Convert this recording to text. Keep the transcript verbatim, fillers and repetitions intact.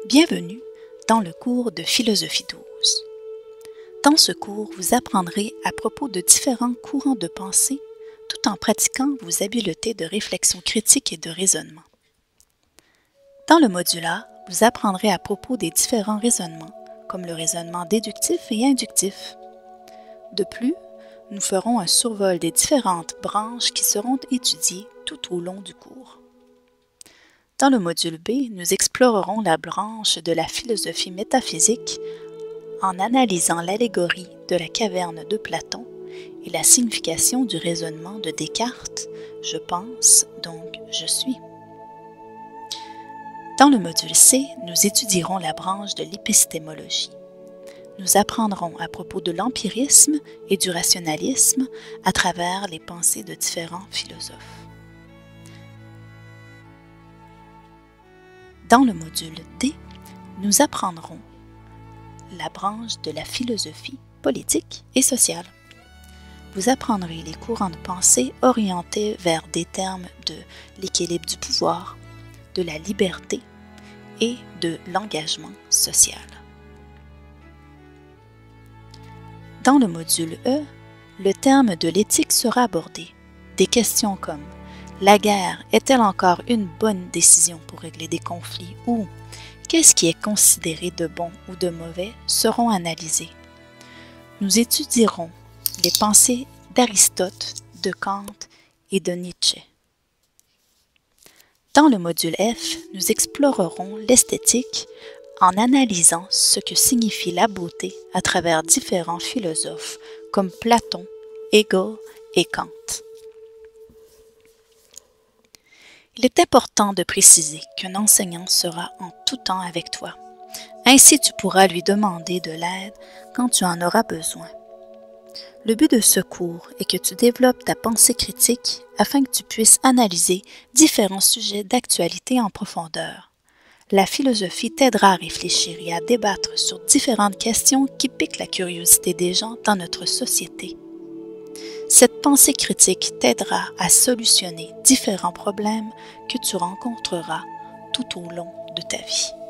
Bienvenue dans le cours de Philosophie douze. Dans ce cours, vous apprendrez à propos de différents courants de pensée tout en pratiquant vos habiletés de réflexion critique et de raisonnement. Dans le module A, vous apprendrez à propos des différents raisonnements, comme le raisonnement déductif et inductif. De plus, nous ferons un survol des différentes branches qui seront étudiées tout au long du cours. Dans le module B, nous explorerons la branche de la philosophie métaphysique en analysant l'allégorie de la caverne de Platon et la signification du raisonnement de Descartes « Je pense, donc je suis ». Dans le module C, nous étudierons la branche de l'épistémologie. Nous apprendrons à propos de l'empirisme et du rationalisme à travers les pensées de différents philosophes. Dans le module D, nous apprendrons la branche de la philosophie politique et sociale. Vous apprendrez les courants de pensée orientés vers des termes de l'équilibre du pouvoir, de la liberté et de l'engagement social. Dans le module E, le terme de l'éthique sera abordé. Des questions comme la guerre est-elle encore une bonne décision pour régler des conflits ou qu'est-ce qui est considéré de bon ou de mauvais seront analysées. Nous étudierons les pensées d'Aristote, de Kant et de Nietzsche. Dans le module F, nous explorerons l'esthétique en analysant ce que signifie la beauté à travers différents philosophes comme Platon, Hegel et Kant. Il est important de préciser qu'un enseignant sera en tout temps avec toi. Ainsi, tu pourras lui demander de l'aide quand tu en auras besoin. Le but de ce cours est que tu développes ta pensée critique afin que tu puisses analyser différents sujets d'actualité en profondeur. La philosophie t'aidera à réfléchir et à débattre sur différentes questions qui piquent la curiosité des gens dans notre société. Cette pensée critique t'aidera à solutionner différents problèmes que tu rencontreras tout au long de ta vie.